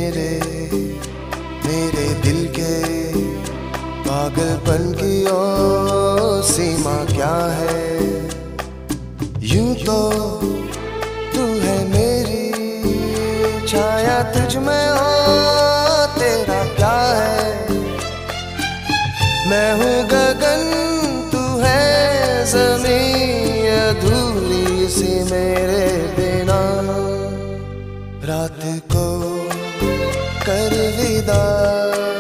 मेरे दिल के पागलपन की ओ सीमा क्या है। यूं तो तू है मेरी छाया, तुझ में हो तेरा क्या है। मैं हूँ गगन तू है ज़मीं, अधूरी सी मेरे बिना। रात को कर विदा